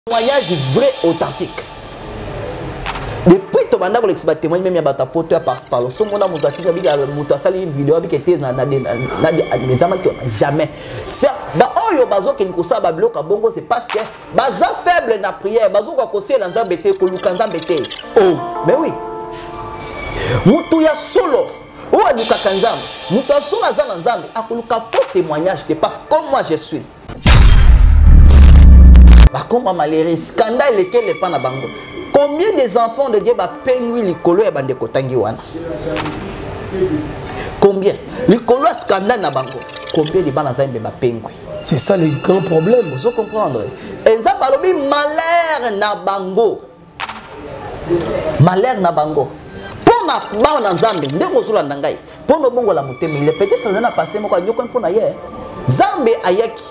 Témoignage vrai, authentique. Depuis que tu as témoigné, même si tu as passé par le son, tu as fait une vidéo qui était jamais. C'est parce que baza faible na prière, bazo ko kosi na nzambete ko lukanza mbete. Oh, mais oui. Mutu ya solo. Ou aluka kanzam. Mutu ya solo za nzambe akoluka faux témoignage que parce que comme moi je suis. Bah comment malheureux scandale lequel est pas na bango. Combien des enfants de Dieu ba pengui likolo ya bande kotangi wana? Combien? Likolo scandale na bango. Combien de bana nzambe ba pengui? C'est ça le grand problème. Vous comprenez? Et ça balobi malheur na bango. Malheur na bango. Pour na ba na nzambe ndeko zula ndangai. Pour no bongo la motema il peut-être ça na passé moko nyoko mpona ye. Nzambe ayaki.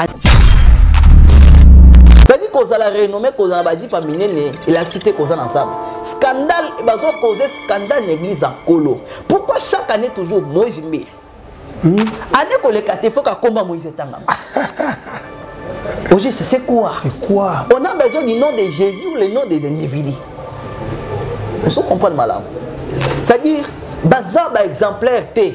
C'est-à-dire qu'on a la renommée qu'on a badi pa minene il a cité qu'on a ensemble. Scandale bazo causer scandale l'église en colo. Pourquoi chaque année toujours Moïse Mbe? Année qu'on les quatre faut qu'à combat Moïse Tanga. Aujourd'hui c'est quoi? C'est quoi? On a besoin du nom de Jésus ou le nom des individus. On se comprend mal. C'est-à-dire bazar ba exemplaire T.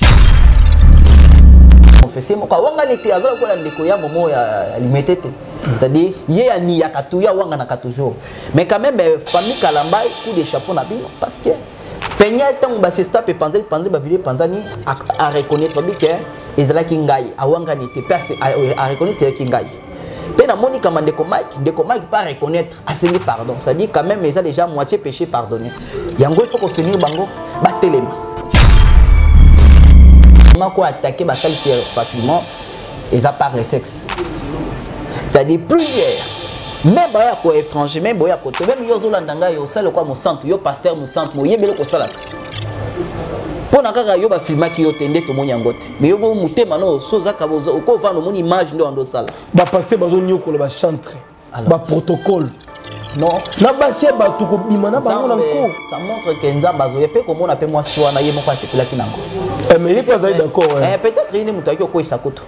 C'est mon cas. Wanga n'était à zéro quand on a momo ya limité. C'est-à-dire yé ya ni ya katuya wanga na toujours. Mais quand même famille Kalamba coup de chapeau na bino parce que Peña tant ba se stop et penser ba vidéo panzani à reconnaître que Ezra Kingai a wanga n'était pas à reconnaître c'est Kingai. Pena Monica Mandeko Mike pas reconnaître assez pardon. C'est-à-dire quand même ils ont déjà moitié péché pardonné. Yango il faut soutenir bango ba telema. Comment attaquer ba facilement et ça par le sexe. C'est-à-dire plusieurs. Même boya ko étranger, même boya ko même yo zolandanga yo sala quoi mon centre, yo pasteur mon centre, mo yebele ko sala. Pona kaka yo ba filma ki yo tende to monya ngote. Mais yo bo mutema no soza ka bozo ko vendre mon image ndo ando sala. Ba pasteur bazo nyoko le ba chantre. Ba protocole. Non, na basie ba to ko bima na bango na ko. Ça montre que nzamba zo yepe ko mona pe moi soa na yemo kwa sepela kinango. Mais il est pas d'accord. Peut-être il est mutaki ko isakoto.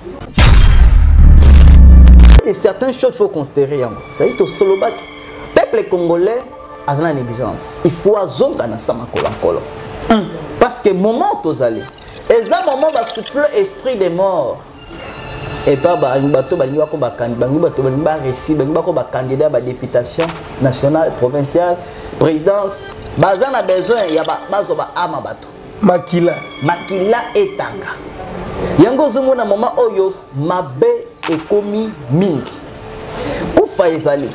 Et certaines choses qu'il faut considérer. C'est-à-dire que le peuple congolais a une négligence. Il faut azonga na sama kolo. Parce que moment où allez, et ça moment va souffler esprit des morts. Et pas bato baliwa ko bakandi, bato baliwa récit, baliwa ko candidat à députation nationale, provinciale, présidence. Bazan a besoin ya bazo ba ama bato. Makila etanga. Yango zumo na moment oyo mabe ekomi mingi. Kufa ezali.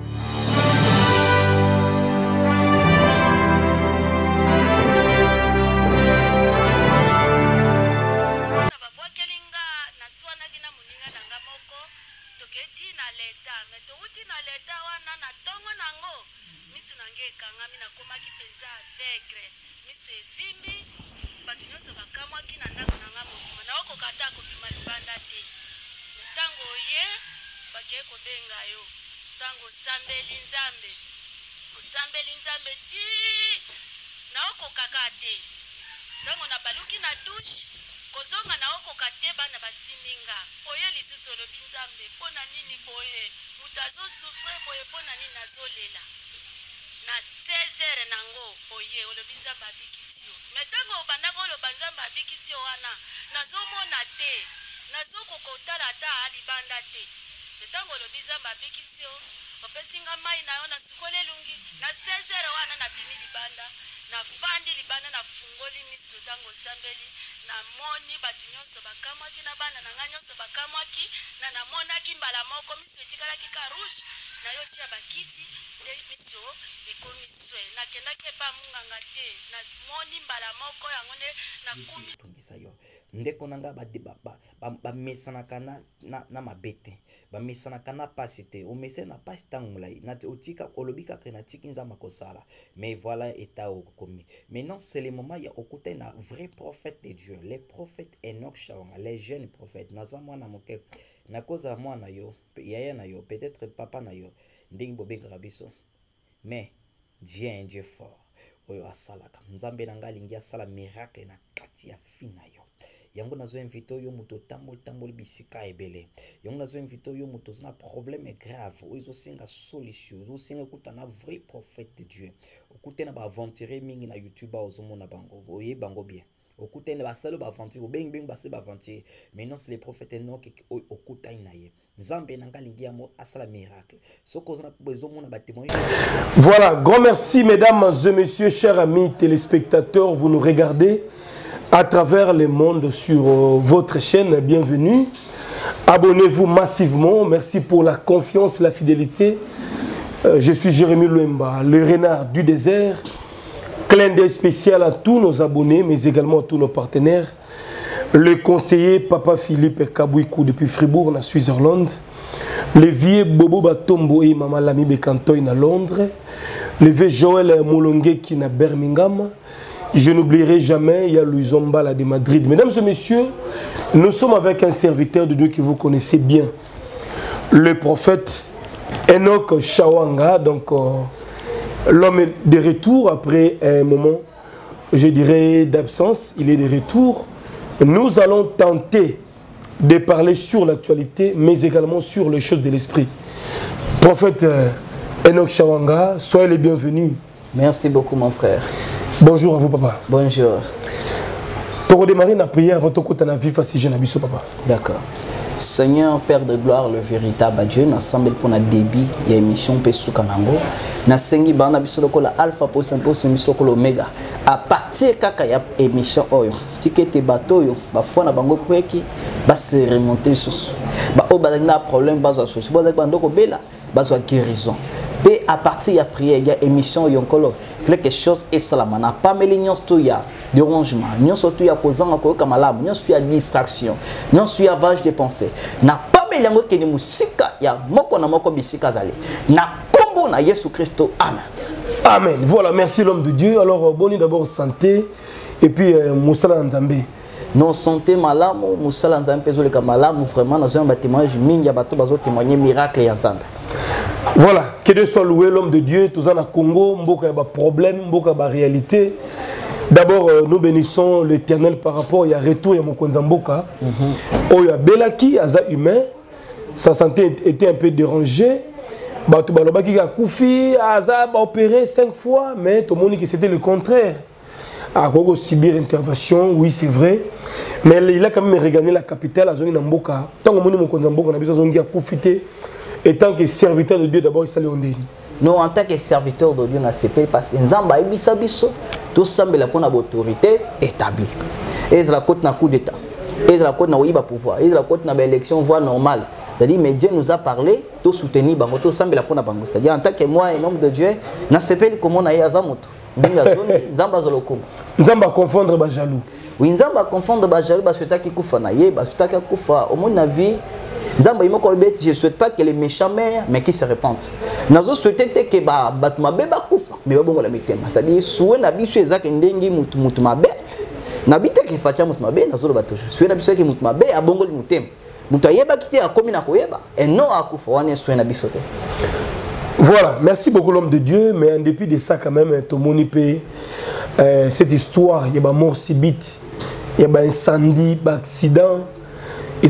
Ndeko nanga ba mesana kana na mabete ba mesana kana pasite o mesana pas tangulai na otika olobika kana tikinza makosala mais voilà état okomi. Maintenant c'est le moment ya okuta na vrai prophète de Dieu, les prophètes Enoch Shawanga, les jeunes prophètes naza mwana moke na koza mwana yo yaya na yo peut-être papa na yo ndingi bobenga biso mais Dieu est un Dieu fort oyo asalaka nzambe nanga lingi asala miracle na kati ya fina yo yango nazo invité yo moto tamboli bisika ebele yango nazo invité yo moto na problème grave ozo singa solution ozo singa kutana vrai prophète de Dieu okutena ba aventurer mingi na YouTube ozo mona bango oye bango bien okutena ba salo ba aventure beng ba se ba aventure maintenant c'est les prophètes Enoch okuta inaye nzambe nanga lingia mo asala miracle soko na besoin mona ba témoigner. Voilà, grand merci mesdames et messieurs, chers amis téléspectateurs, vous nous regardez à travers le monde sur votre chaîne, bienvenue. Abonnez-vous massivement, merci pour la confiance, la fidélité. Je suis Jérémy Louemba, le renard du désert. Clin d'œil spécial à tous nos abonnés, mais également à tous nos partenaires. Le conseiller Papa Philippe Kabouikou depuis Fribourg, en Suisse-Irlande. Le vieux Bobo Batombo et Maman Lami Bekantoy à Londres. Le vieux Joël Moulongue qui est à Birmingham. Je n'oublierai jamais, il y a Louis Zombala de Madrid. Mesdames et messieurs, nous sommes avec un serviteur de Dieu que vous connaissez bien. Le prophète Enoch Shawanga, donc l'homme est de retour après un moment, je dirais, d'absence. Il est de retour. Nous allons tenter de parler sur l'actualité, mais également sur les choses de l'esprit. Prophète Enoch Shawanga, soyez les bienvenus. Merci beaucoup, mon frère. Bonjour à vous, papa. Bonjour. Pour redémarrer la prière, votre côté na vie facile, je n'habite papa. D'accord. Seigneur, Père de gloire, le véritable Dieu, nous sommes pour notre débit et émission Pesukanango. Nous sommes pour la alpha pour émission l'oméga. À partir de l'émission, ticket et bateau, parfois na bango kweki, ba se remonter sous. Ba o ba na problème ba zo sous. Ba ndoko bela, ba zo guérison. Et à partir de la prière, il y a émission yonkolo quelque chose et salama na pas melignon tout ya dérangement, non surtout ya posant encore comme alarme, non sur distraction, non sur avage de pensée. Na pas melignon que ni musika ya moko na moko bisika zali. Na kombo na Yesu Christo. Amen. Amen. Voilà, merci l'homme de Dieu. Alors boni d'abord santé et puis Moussala Nzambe. Non santé malamu, Moussala Nzambe pezole ka malamu vraiment dans un bâtiment mingi ya bato bazo témoigner miracle ya Nzambe. Voilà, que Dieu soit loué, l'homme de Dieu, tous en Congo, beaucoup de problèmes, beaucoup de réalités. D'abord, nous bénissons l'Éternel par rapport à retour à Mokonzamboka. Il y a Belaki, Aza humain, sa santé était un peu dérangée. Batoubalobaki a Koufi, Aza a opéré 5 fois, mais tout le monde dit que c'était le contraire. À Gogo Sibir intervention, oui c'est vrai, mais il a quand même regagné la capitale à Zongi Namboka. Tant que Mokonzamboka, on a besoin de profiter. Et tant que serviteur de Dieu, d'abord, il s'allait en délit. Non, en tant que serviteur de Dieu, on a CP parce que nous avons tout semble la autorité établie. Et la côte n'a coup d'état. Et la côte n'a pas pouvoir. Et la côte n'a pas élection voie normale. C'est-à-dire, mais Dieu nous a parlé, tout soutenu, tout semble la côte n'a pas. C'est-à-dire, en tant que moi, un homme de Dieu, on a CP comment on a eu à Zamoto. Nous allons confondre les jaloux. Oui, nous allons confondre les jaloux parce que tu koufa na ye, parce que tu koufa. Au moins, na vie. Je ne souhaite pas que les méchants meurent, mais qu'ils se répandent. Nous souhaitons que Batmabe Bakoufa, mais bon, la méthème. C'est-à-dire, souhait n'habitué Zak Ndengi Moutmabe, n'habite que Fatia Moutmabe, nous avons toujours. Souhait n'habitué que Moutmabe a bon le moutem. Moutayeba qui a commis à Koyeba, et non à Koufa, on est souhait n'habitué. Voilà, merci beaucoup l'homme de Dieu, mais en dépit de ça, quand même, tout le monde peut. Cette histoire, il y a une mort subite, il y a un incendie, un accident. Est-ce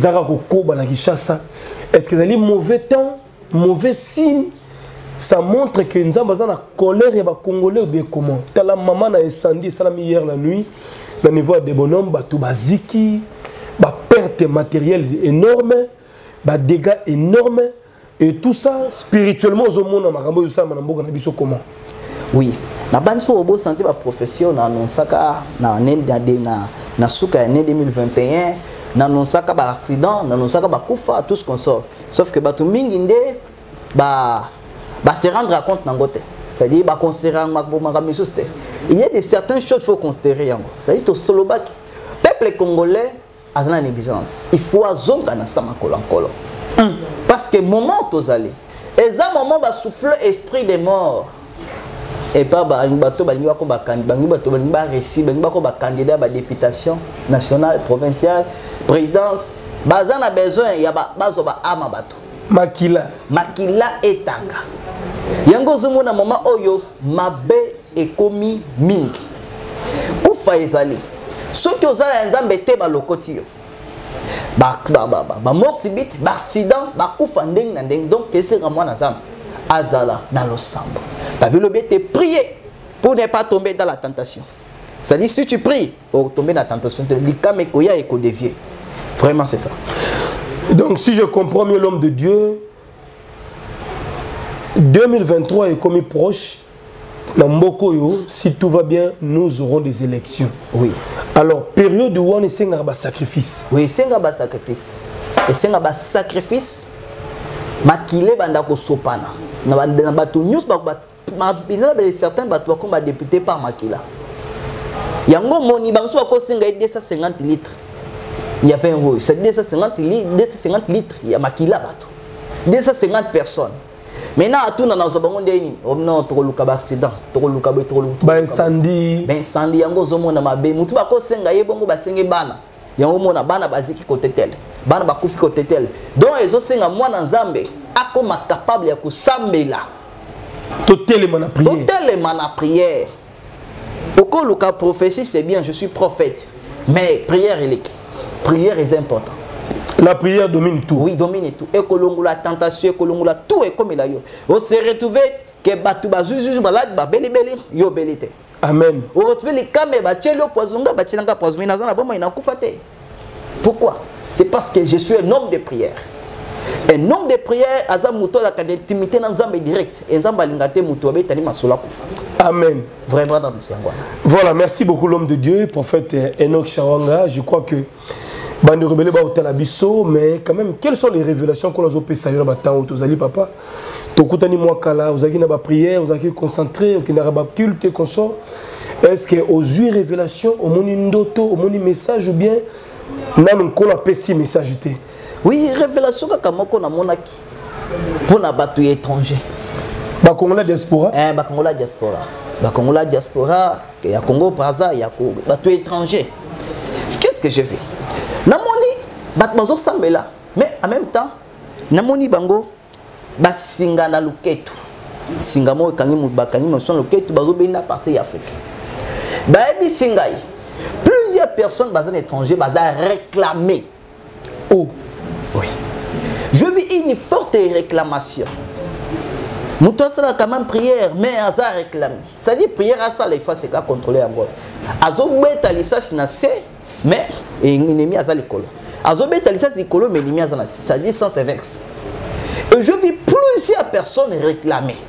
que c'est un mauvais temps, mauvais signe? Ça montre que nous avons la colère et les Congolais ou bien comment? La maman a incendie hier la nuit, dans le niveau des bonhommes, tout baziki, perte matérielle énorme, dégâts énormes, et tout ça spirituellement au monde a comment? Oui, la bande sur le santé la profession na annonçaka na année na suka année 2021. Dans saka ba accident, dans saka ba kufa, tout ce qu'on sort. Sauf que batu mingi nde ba se rendre compte nangote. C'est-à-dire ba considérer il y a des certaines choses qu'il faut considérer yango. C'est-à-dire to solobaki. Peuple congolais a la négligence. Il faut azonga na sama kolankolo. Parce que moment tozali, et un moment ba souffler esprit des morts. Et pas bato balingi ko ba récit ba candidat à la députation nationale, provinciale, présidence. Bazan a besoin ya bazo ba ama bato. Makila etanga. Yango zumu na moment oyo mabe ekomi mingi. Kufa ezali. ceux qui osent la nzambe te ba lokoti yo ba mort subite ba accident ba kufa ndeng na ndeng donc ese nga mwana nzambe azala na losambo babilo bete prier pour ne pas tomber dans la tentation. C'est-à-dire si tu pries pour tomber dans la tentation likame koya et ko dévier. Vraiment c'est ça. Donc si je comprends mieux l'homme de Dieu, 2023 est comme proche. Si tout va bien, nous aurons des élections. Oui. Alors, période où on est un sacrifice. Oui, c'est un sacrifice. Et c'est un sacrifice. Makile banda ko sopana. Na bato news certains bato comme député par Makila. Yango moni banso ko singa 250 litres. Il y avait un rouge, c'est 250 litres, il y a Makila bato. 250 personnes. Maintenant, à tout dans nos abonnés, on a un accident, un incendie. Ben incendie, yango zomo na mabe. Mutu ba ko senga ye bongo ba senge bana. Yango mona bana baziki côté tel. Bana ba kufi côté tel. Donc ezo senga mwana nzambe akoma capable ya kusambela. Totalement na prière. Totalement na prière. Oko luka prophétie c'est bien, je suis prophète. Mais prière est important. La prière domine tout. Oui, domine tout. Et la tentation, tout est comme il a eu. On s'est retrouvé que batu bazuzu balade ba beli yo belite. Amen. On retrouve les caméras ba tchelo poisonga ba tchelanga poisonga na zana boma ina kufate. Pourquoi? C'est parce que je suis un homme de prière. Un homme de prière aza muto la intimité dans Nzambe direct. Et Nzambe lingate muto ba tani masola kufa. Amen. Vraiment dans ce sens. Voilà, merci beaucoup l'homme de Dieu, prophète Enoch Chawanga. Je crois que bande rebelle ba otala biso, mais quand même quelles sont les révélations qu'on a opé ça yo ba temps tozali papa tokutani moi kala ozaki na ba prière ozaki concentré okina ba culte consort. Est-ce que aux yeux révélations au moni ndoto au moni message ou bien nan ko la pesi message té? Oui, révélation ka moko na monaki pour na batu étranger ba Congolais diaspora ba Congolais diaspora ba Congolais diaspora ya Congo Brazza ya ko batu étranger. Qu'est-ce que je fais? Namoni bat bazo sambela mais en même temps namoni bango basinga na luketu singa mo kangi mu bakangi mo son luketu bazo bena partie Afrique ba ebi singai plusieurs personnes bazan étrangers baza réclamer. Oh oui, je vis une forte réclamation. Moutou ça quand même prière mais aza réclamer ça dit prière à ça les fois c'est qu'à contrôler encore azo beta lisa sinase. Mais ennemi à ça l'école. Azobé talisa l'école mais ennemi à ça ça dit sans vex. Et je vis plusieurs personnes réclamer.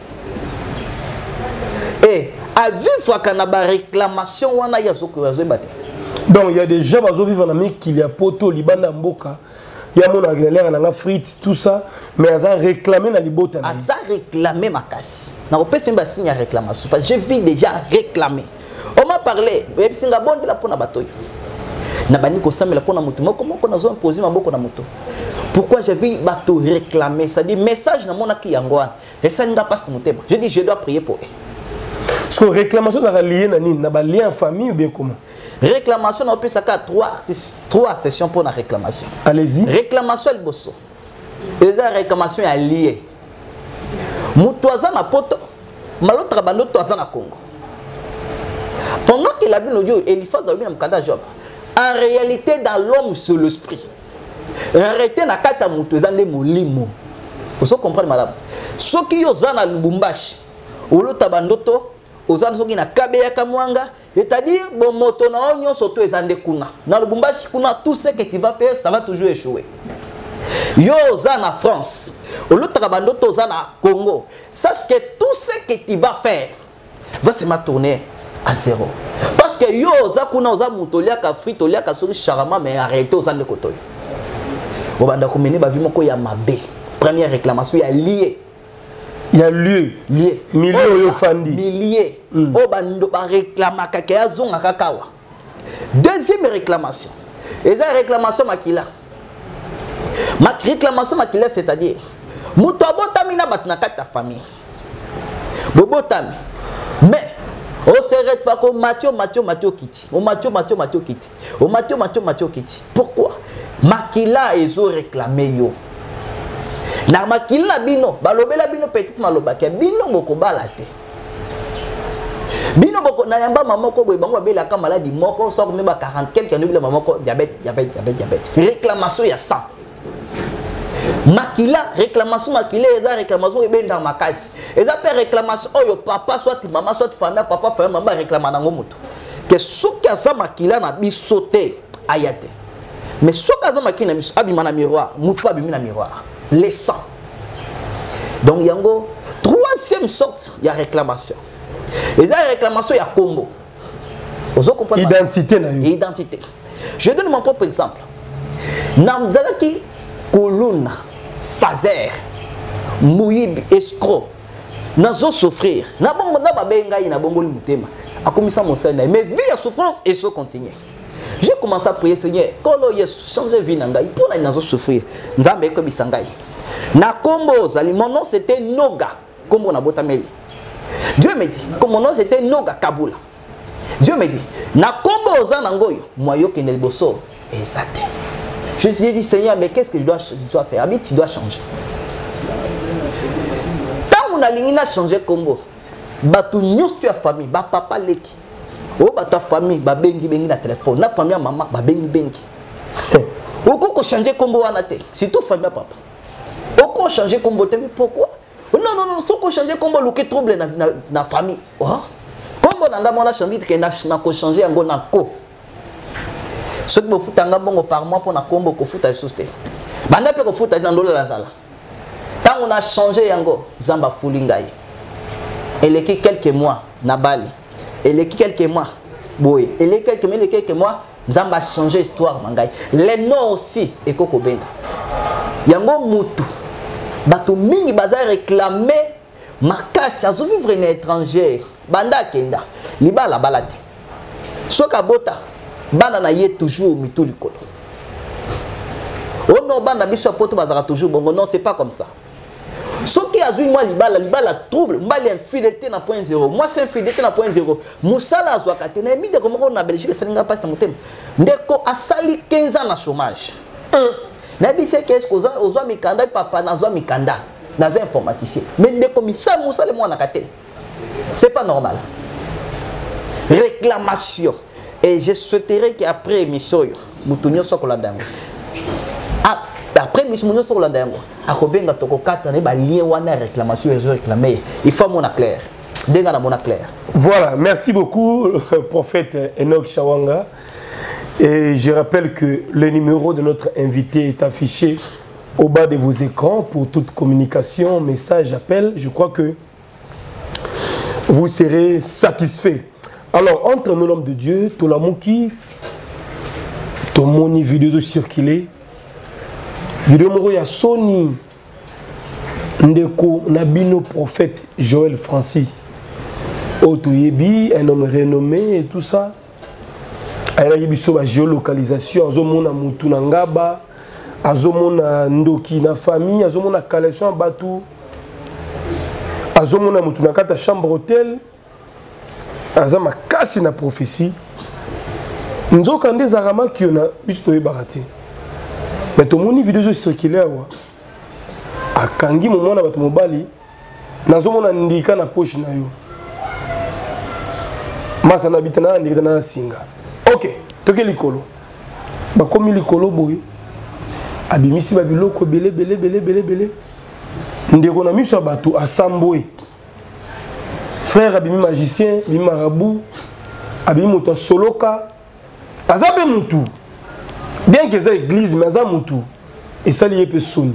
Et à vivre quand on a réclamation wana ya zoko azobate. Donc il y a des gens qui vivent en Amérique qui a poto libanda mboka. Il y a mon agrélaire na frites tout ça mais aza réclamer na libota. Aza réclamer makasi. Na opes même signe réclamation parce que je vis déjà réclamer. On m'a parlé, mais singa bonde la pona batoyo. Pourquoi j'ai vu bateau réclamer? Ça dit message na mona ki yangoan. Et ça n'a pas ce motema. Je dis je dois prier pour eux. Est-ce que réclamation est liée à lien en famille ou bien comment? Réclamation on peut ça trois sessions pour la réclamation. Allez-y. Réclamation el bosso. Et la réclamation est liée. Mutoaza na poto. Malotra bando toaza na Congo. Pendant qu'il a vu l'audio Eliphaz a eu un candidat job. En réalité, dans l'homme, c'est l'esprit. Arrêtez na kata mutu ezande molimo. Vous comprenez madame? Ceux qui ont na Lubumbashi, ou le tabandoto, aux ans qui na kabeya kamwanga, c'est-à-dire bon moto na onyo soto ezande kuna. Dans Lubumbashi kuna tout ce que tu vas faire, ça va toujours échouer. Yo na France, ou le tabandoto na Congo, sache que tout ce que tu vas faire va se tourner à zéro. Parce que yo zakuna oza mutolia ka frite olia ka sori charama mais arrêtez aux ande kotoy. Obanda ko meni ba vi moko ya mabe. Première réclamation ya lié. Il y a lieu. Lié. Milieu yo fandi. Milié. Obando ba réclama ka ya zonga kakawa. Deuxième réclamation. Eza réclamation makila. Ma réclamation makila c'est-à-dire muto abotami na batna kata famille. Bobotami. Mais on se retrouve comme Mathieu Kiti. O Mathieu Kiti. O Mathieu Kiti. Pourquoi? Makila ezo réclamé yo. Na makila bino, balobela bino petite maloba ke bino boko balate. Bino boko na yamba maman ko boy bango bela ka maladie moko so ko meba 40 quelques années bila maman ko diabète. Réclamation ya 100. Makila réclamation makila eza réclamation ebenda makasi. Eza pe réclamation oyo papa soit maman soit famille papa famille maman réclama nango moto. Que soki asa makila na bisote ayate. Mais soki asa makila na biso abima na miroir, mutu abimi na miroir. Les 100. Donc yango troisième sorte ya réclamation. Et la réclamation il y a combo. Identité na yo. Identité. Je donne mon propre exemple. Namdalaki Koluna, Fazer, Mouyib, escroc. Nazo souffrir. Na bongo na babenga ina bongo limutema. Akomisa mon Seigneur. Mais vie à souffrance et so continuer. J'ai commencé à prier Seigneur. Kolo yes changer vie nanga. Pour na nazo souffrir. Nzambe ko bisangai. Na combo zali mon nom c'était Noga. Combo na botameli. Dieu me dit, comme mon nom c'était Noga Kabula. Dieu me dit, na combo zanangoyo, moi yo qui n'est le bosso, exact. Je me suis dit, Seigneur, mais qu'est-ce que je dois faire? Abi, tu dois changer. Tant on a l'ingina changer combo, batu nyos tu as famille, ba papa leki. Oh, ba ta famille, ba bengi na téléphone, na famille maman, ba bengi. Oko ko changer combo anate, c'est tout famille papa. Oko changer combo, pourquoi? Non, si on change comme le trouble dans la famille. Comme on a changé que on changer en gona ko. Ce que vous faites en par mois pour na combo ko foot à société. Banda pe ko foot dans dollar la sala. Tant on a changé yango zamba fulingai. Et les quelques mois na Bali. Et les quelques mois boy. Et les quelques mois zamba changer histoire mangai. Les noms aussi et koko benga. Yango mutu. Bato mingi baza réclamer makasi azo vivre en étranger banda kenda libala balate soka bota bana na ye toujours mitu likolo oh non bana biso poto bazaka toujours bongo non c'est pas comme ça soki azui moi libala trouble mbali infidélité na point 0 moi c'est infidélité na point 0 musala azwa katena mi de comme na Belgique salinga pas na motem ndeko asali 15 ans na chômage Nabi c'est qu'est-ce qu'on a aux mikanda papa nazo mikanda dans un informaticien. Mais ne comme ça moussa le moi nakate. C'est pas normal. Réclamation. Et je souhaiterais qu'après émission mutunyo sokola dango. Après émission mutunyo sokola dango. Akobenga toko 4 ans ba lien wana réclamation et réclamer. Il faut mon clair. Denga na mon clair. Voilà, merci beaucoup prophète Enoch Chawanga. Et je rappelle que le numéro de notre invité est affiché au bas de vos écrans pour toute communication, message, appel. Je crois que vous serez satisfaits. Alors, entre nous, l'homme de Dieu, Tolamouki, Tomoni, vidéo circulée, vidéo moro ya Sony, Ndeko, Nabino, prophète Joël Francis, Otoyebi, un homme renommé et tout ça. Il y a une géolocalisation, azomona mutu na ngaba, azomona ndoki na famille, azomona collection batu, azomona mutu na kata chambre hôtel, azama kasi na prophétie. Nzoka nde zarama kiona bisto ebarati. Mais to moni vidéo circulaire wa. Akangi momona batu mobali, nazomona ndika na poche na yo. Masa na bitana ndika na singa. Ok, toke likolo. Ba komi likolo boy. Abimisi ba biloko belé. Ndeko na miso bato asamboé. Frère abimi magicien, abimi marabout, abimi moto soloka. Azabe mutu. Bien que ça église mais aza mutu. Et ça lié pe soni.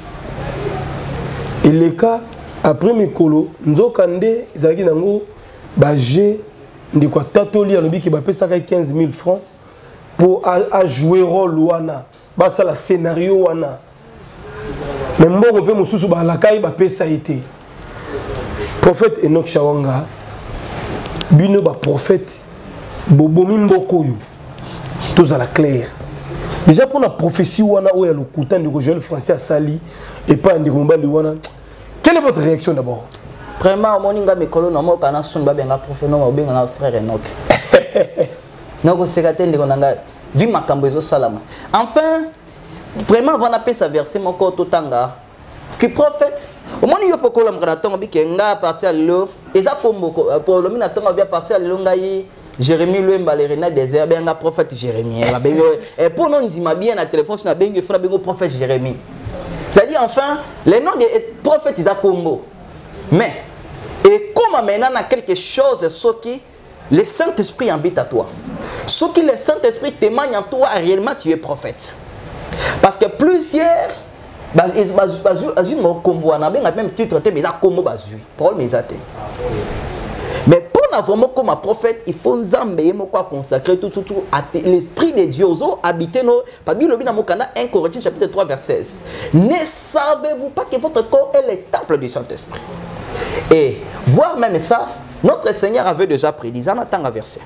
Et le cas après mikolo, nzoka nde zaki nango ba G ndeko tatoli alobi ki ba pesa 15 000 francs pour à jouer rôle wana. Ba ça la scénario wana. Mais mbongo pe mususu ba lakai ba pesa été. Prophète Enoch Chawanga bino ba prophète bobomi mbokoyo. Tous à la claire. Déjà pour la prophétie wana oya le coutan de Joël Francis Sali et pas un de wana. Quelle est votre réaction d'abord? Vraiment, moninga mikolo na moka na son babenga prophète no babenga na frère Enoch. Noko sekatende konanga vi makambo ezo salama. Enfin, vraiment on appelle ça verset moko totanga. Que prophète Au moins il y a beaucoup de gens qui ont parti à l'eau. Et ça pour le mina temps bien parti à l'eau ngai Jérémie le balerina désert ben un prophète Jérémie. Et pour nous dit ma bien à téléphone sur na bengue frère bengo prophète Jérémie. C'est-à-dire enfin les noms des prophètes ils a combo. Mais et comme maintenant a quelque chose ce qui le Saint-Esprit habite à toi. Ce qui le Saint-Esprit témoigne en toi réellement tu es prophète. Parce que plusieurs même titre mais pour vraiment comme un prophète il faut consacrer tout à l'esprit de Dieu habiter nos 1 Corinthiens chapitre 3 verset 16. Ne savez-vous pas que votre corps est le temple du Saint-Esprit? Et voir même ça, notre Seigneur avait déjà prédit ça dans un verset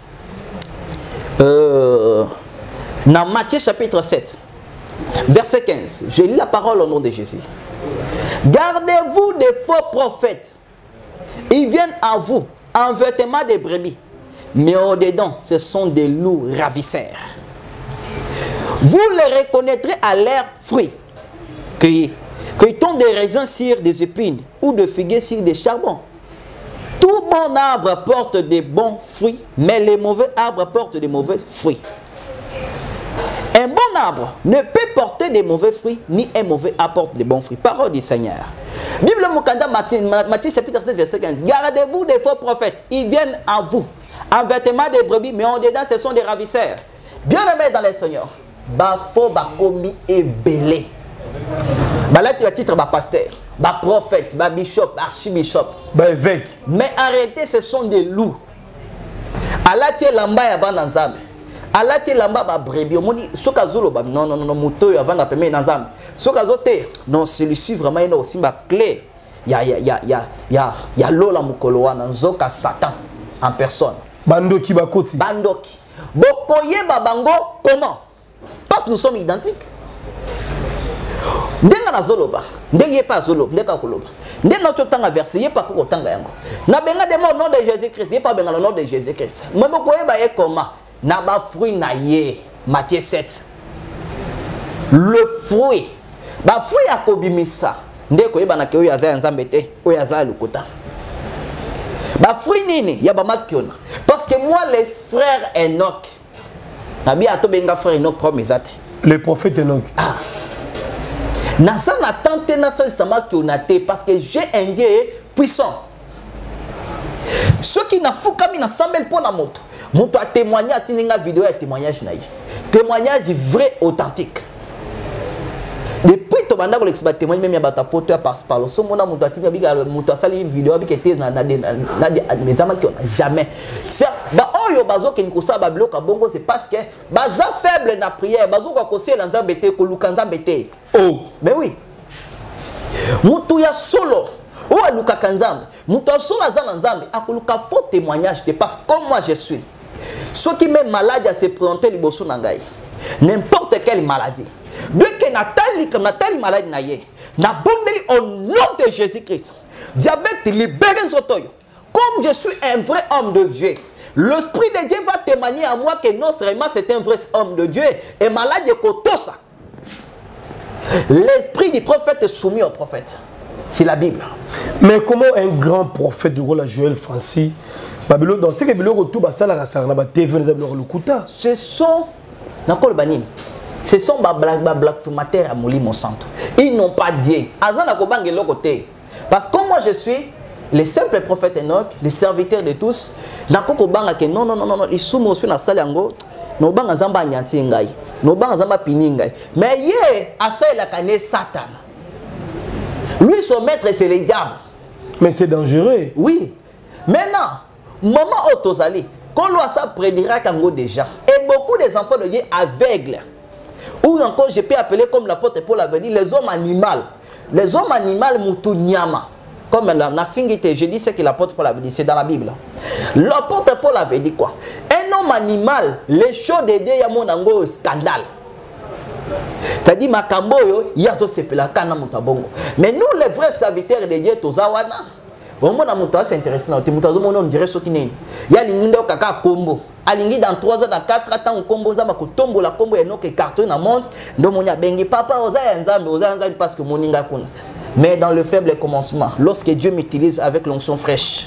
dans Matthieu chapitre 7 verset 15, je lis la parole au nom de Jésus. Gardez-vous des faux prophètes. Ils viennent à vous en vêtements de brebis, mais au-dedans, ce sont des loups ravisseurs. Vous les reconnaîtrez à leurs fruits. Cueille-t-on des raisins sur des épines ou de figuiers sur des charbons? Tout bon arbre porte des bons fruits, mais les mauvais arbres portent des mauvais fruits. Un bon arbre ne peut porter des mauvais fruits, ni un mauvais apporte des bons fruits. Parole du Seigneur. Bible Mokanda Matthieu chapitre 7 verset 15. Gardez-vous des faux prophètes. Ils viennent à vous en vêtements de brebis, mais en dedans ce sont des ravisseurs. Bien-aimés dans les Seigneurs. Bafo, bakomi et belé. Là tu as titre pasteur, prophète, bishop, archibishop, évêque. Mais arrêtez, ce sont des loups. Allah tu es lamba ya ban ensemble. Allah ti lamba ba brebis omoni soka zolo ba non moto yo avant d'appeler dans zambe soka zote non celui-ci vraiment il a aussi ma clé ya lola mukolo wana nzoka Satan en personne bandoki bakoti bandoki bokoye babango comment parce que nous sommes identiques ndenga na zoloba ndenge pas zolo ndeka koloba ndenge to tanga verset ye pas ko tanga yango na benga de nom de Jésus-Christ ye pas benga le nom de Jésus-Christ moi bokoye ba ye comment na ba fruit na ye Matthieu 7 le fruit ba fruit akobimisa ndeko yeba na ke oyo aza nzambe te oyo aza lukuta ba fruit nini ya ba makiona parce que moi les frères Enoch nabi atobenga frère Enoch promesate le prophète Enoch nasa na tante na sel samakiona te parce que j'ai un Dieu puissant. Ceux qui n'a fukami na sambel pour la moto. Moto a témoigné à tininga vidéo et témoignage naïe. Témoignage vrai authentique. Depuis to banda ko l'expert témoigne même ya bata poto ya par le so mona moto a tininga biga moto a sali vidéo bi kete na mes amas qui on jamais. C'est ba oyo bazo ke nkosa ba bloka bongo c'est parce que baza faible na prière bazo ko koser na nzambe te ko lukanza mbete. Oh, ben oui. Moto ya solo ou aluka kanzambe moto solo azana nzambe akoluka faux témoignage de parce que comme moi je suis ceux qui même malade à se présenter liboso nangai n'importe quelle maladie dès que Nathalie maladie naie na bondeli au nom de Jésus-Christ diabète libéré sotoyo comme je suis un vrai homme de Dieu l'esprit de Dieu va témoigner à moi que non seulement c'est un vrai homme de Dieu et malade kotosa l'esprit du prophète est soumis au prophète. C'est la Bible. Mais comment un grand prophète de Gola Joël Francis, dans ce que ce sont ce sont blagues à Molimo Santo. Ils n'ont pas Dieu. Parce que moi je suis le simple prophète Enoch, le serviteur de tous. Non, ils sont aussi dans la salle. No banga zamba nyanti ngai no banga zamba pini ngai mais ye asa la kane Satan lui son maître c'est le diable mais c'est dangereux oui maintenant maman otozali quand l'on ça prédira kango déjà et beaucoup des enfants de Dieu aveugles ou encore je peux appeler comme l'apôtre Paul avait dit les hommes animaux mutu nyama comme la fingité, je dis ce que l'apôtre Paul avait dit, c'est dans la Bible. L'apôtre Paul avait dit quoi? Un homme animal, les choses de Dieu, il y a mon scandale. C'est-à-dire, Makambo, il y a ce pelakana mutabongo. Mais nous, les vrais serviteurs de Dieu, tozawana, au moins, c'est intéressant. On dirait ce qui n'est. Il y a l'indigo kaka combo. Alingi dans 3 ans, dans 4 ans, combo, ça va tomber la combo et non que carton à monde. Donc, on y a bengi papa, osa nzambe parce que moninga kuna. Mais dans le faible commencement, lorsque Dieu m'utilise avec l'onction fraîche,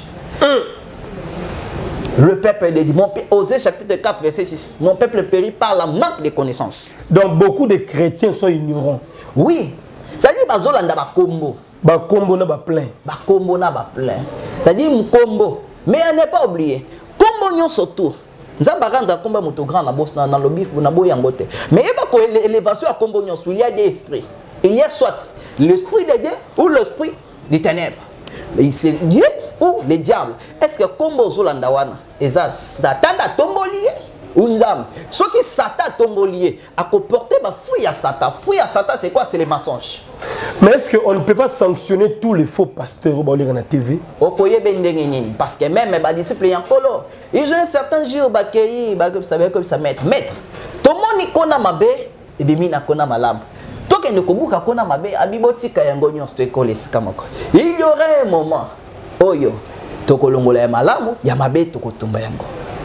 le peuple dit, Osée chapitre 4, verset 6, mon peuple périt par la manque de connaissances. Donc beaucoup de chrétiens sont ignorants. Oui. Ça dit, bazolanda ba combo. Ba combo na ba plein. Ba combo na ba plein. Ça dit, combo. Mais on n'est pas oublié. Combo nyon surtout. Zabaranda combo moto grand na boss na le bif na boyangote. Mais il y a l'élévation à combo nyon, il y a des esprits. Il y a soit l'esprit de Dieu ou l'esprit des ténèbres. C'est Dieu ou le diable. Est-ce que combo zolanda wana eza Satan a tombolié ou nzam? Ce qui Satan a tombolié a comporté ba fruit à Satan. Fruit à Satan c'est quoi? C'est les mensonges. Mais est-ce qu'on ne peut pas sanctionner tous les faux pasteurs au la TV? Parce que même les disciples Yankolo, ils ont un certain jour comme ça maître. Tout le monde connaît ma bé et bien na kona malam. Toi qui ne kobuka kona ma bé abibotika yango nyonso école sikamoko. Il y aurait un moment oyo tokolongola ya malamu ya mabe tokotumba yango.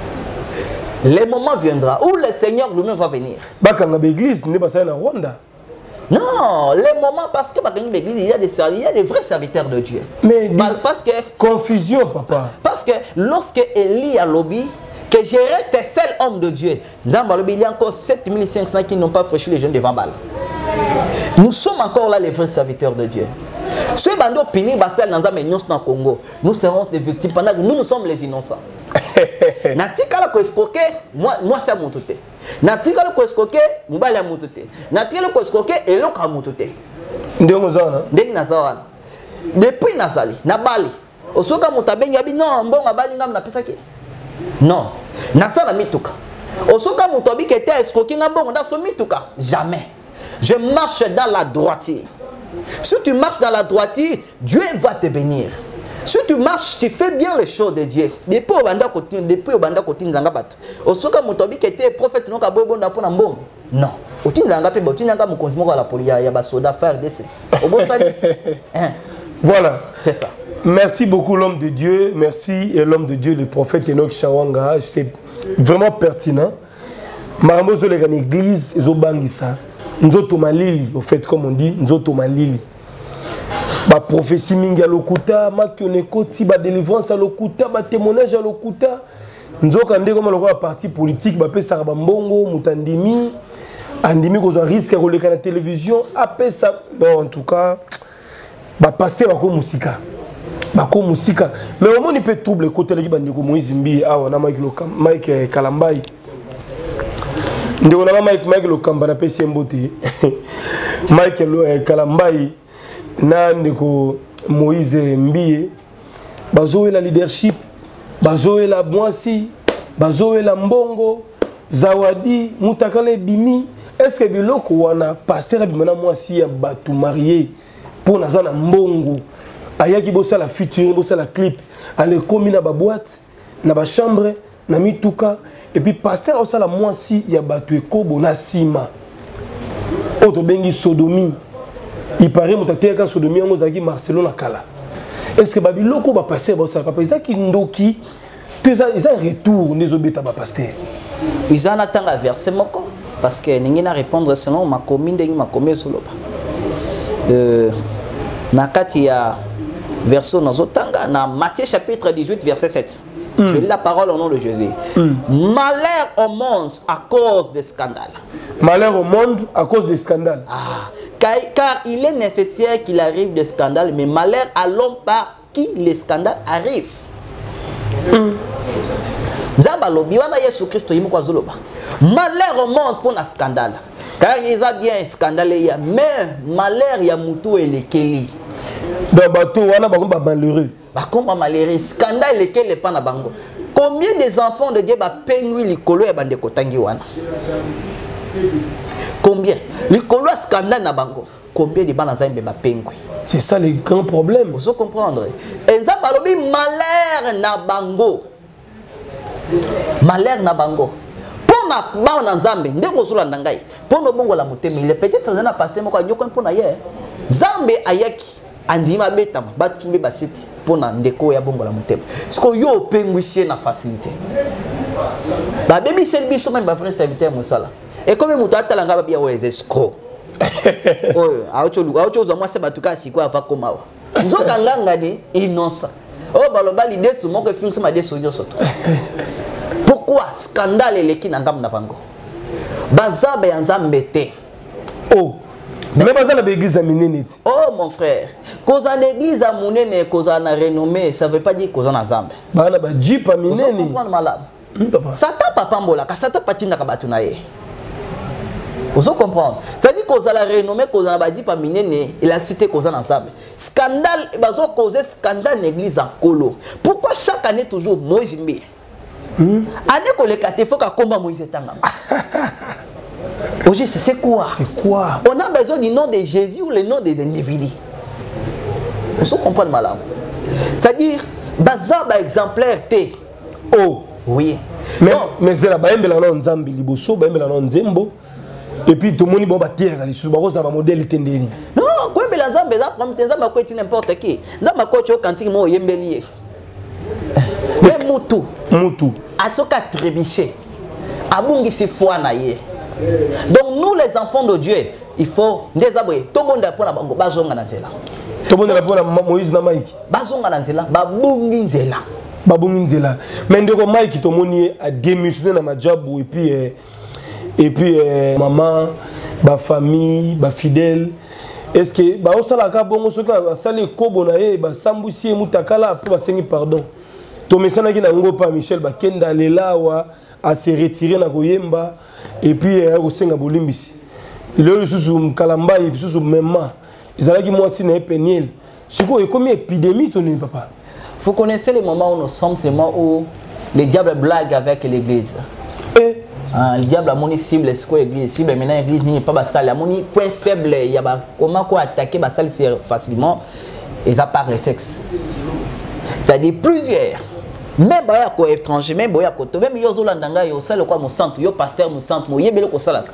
Le moment viendra où le Seigneur lui-même va venir. Bakanga l'église n'est pas ça na Rwanda. Non, le moment parce que l'église il y a des vrais serviteurs de Dieu. Mais parce que confusion papa. Parce que lorsque Élie a lobby que je reste seul homme de Dieu, dans il y a encore 7500 qui n'ont pas franchi les jeunes devant Baal. Nous sommes encore là les vrais serviteurs de Dieu. Ceux qui ont pini Bassel dans le Congo, nous serons des victimes pendant que nous sommes les innocents. Natikala ko escoquer moi c'est mon touté. Natikala ko escoquer mubali mon touté. Natikala ko escoquer eloka mon touté. Ndenge zana. Ndenge nazawana. Depuis nazali na Bali. Osoka mutabengi abi non mbonga Bali ngam na pesa ki. Non. Nasala mituka. Osoka mutobi qui était escoquer ngambongo na so mituka. Jamais. Je marche dans la droiture. Si tu marches dans la droiture, Dieu va te bénir. Si tu marches, tu fais bien les choses de Dieu. Depuis au banda continue, depuis au banda continue langa bato. Osoka mutobi qui était prophète non ka boybonda pona mbongo. Non. Otini langa pe botini langa mukonzimo ko la polia ya basoda faire des. Obosali. Voilà. C'est ça. Merci beaucoup l'homme de Dieu, merci et l'homme de Dieu le prophète Enoch Shawanga, c'est vraiment pertinent. Maramo zo les église zo bangisa. Nzoto malili au fait comme on dit, nzoto malili. Ba prophétie mingi à lokuta, ma kionekoti, ba délivrance à lokuta, ba témoignage à lokuta. Nzoka ndé comme le parti politique, ba pe sa mbongo, mutandimi, andimi ko zo risque ko leka na télévision, apé ça. Non en tout cas, ba pasteur ba ko musika. Ba ko musika. Mais au moins il peut troubler côté les bandeko Moïse Mbi, ah na Mike Kalambai. Ndeko na Mike Lokamba na pesi mbote. Mike Kalambai na ndeko Moïse Mbiye bazoe la leadership, bazoe la mwasi, bazoe la mbongo, zawadi, mutakale bimi. Est-ce que biloko wana pasteur bimana mwasi ya batu marié pour nazana mbongo ayaki bossa la future, bossa la clip, ale komi na ba boîte, na ba chambre, na mituka et puis pasteur osa la mwasi ya batu ekobo na sima. Oto bengi sodomie. Il paraît que sodomie en Ozaki Marcelo Nakala. Est-ce que Babiloko va passer à ça? Papa, ils ont ndoki, ils ont un retour des obéta ba pasteur. Ils ont attendu à verser moko parce que n'ingé na répondre selon ma commune de ma commune soloba. Nakati ya verso nazotanga na Matthieu chapitre 18 verset 7. Je lis la parole au nom de Jésus. Malheur au monde à cause des scandales. Malheur au monde à cause des scandales. Ah, car il est nécessaire qu'il arrive des scandales, mais malheur à l'homme par qui les scandales arrivent. Zabalobi wana Yesu Christo yimo kwa zoloba. Malheur au monde pour un scandale. Car il a bien un scandale ya, mais malheur ya mutu et les keli. Donc bateau wana ba malheureux. Bakoma malheureux, scandale lequel est pas na bango. Combien des enfants de Dieu ba pengui likolo ya bande kotangi wana? Combien? Likolo scandale na bango. Combien de bana zaimbe ba pengui? C'est ça le grand problème. Vous comprendre. Eza balobi malheur na bango. Malheur na bango. Pona ba na nzambe ndeko zula ndangai. Pona bongo la motema, il est peut-être ça na passé moko nyoko pona ye. Nzambe ayaki andima betama batube basiti. Pona ndeko ya bongo la motema. Siko yo pengwisi na facilité. Ba baby service même ba frère serviteur musala. Et comme muto atalanga ba bia weze escroc. oyo aocho za moi c'est batuka siko ava koma nzoka nganga ni innocent oh baloba l'idée sur moko film ça m'a des sonyo soto pourquoi scandale leki na ngam na bango bazabe ya nzambe te oh mais baza na église à minene. Oh mon frère, cause en église à monene, cause en renommée, ça veut pas dire cause en ensemble. Bah na ba jeep à minene. Vous comprendre malade. Satan papa mbola, ka satan patina ka batunaye. Vous comprendre. Ça dit cause la renommée, cause en ba jeep à minene, il a cité cause en ensemble. Scandale, bazo causer scandale l'église en colo. Pourquoi chaque année toujours Moïse mbi? Année ko le kate faut ka combat Moïse tanga. Aujourd'hui, c'est quoi? C'est quoi? On a besoin du nom de Jésus ou le nom des individus. On se comprend mal. C'est-à-dire, bazaba exemplaire T. Oh. Oui. Mais c'est la baembe la non Nzambi liboso, baembe la non Nzembo. Et puis tout le monde va terre, les sous-barreaux ça va modèle tendeli. Non, quoi mais la Nzambe ça prend Nzamba quoi tu n'importe qui. Nzamba quoi tu quand il mo yembeli. Mais mutu. Asoka trébiché. Abungi si foi na ye. Donc nous les enfants de Dieu, il faut des aboués. Tout le monde a pour la bango, bazonga nanzela. Tout le monde a pour la Moïse na Mike. Bazonga nanzela, babungi nzela. Babungi nzela. Mais ndeko Mike to moni a démissionné na majabu et puis maman, ba famille, ba fidèle. Est-ce que ba osala ka bongo soka sali kobo na ye ba sambusi mutakala pour sengi pardon. To mesana ki na ngopa Michel ba kenda lela wa à se retirer na koyemba et puis au senga bolimbisi il est sous kalamba et sous memma ils allaient qui moi si na peniel c'est quoi comme épidémie ton papa. Vous connaissez les moments où nous sommes, c'est les moments où les diables blaguent avec l'église. Le diable a mon cible, c'est quoi l'église cible maintenant l'église n'est pas bassale à mon point faible il y a comment quoi attaquer bassale c'est facilement et ça part le sexe. C'est-à-dire plusieurs. Même boya ko étranger, même boya ko to même yo zolandanga yo sala kwa mo centre, yo pasteur mo centre, mo yebele ko salaka.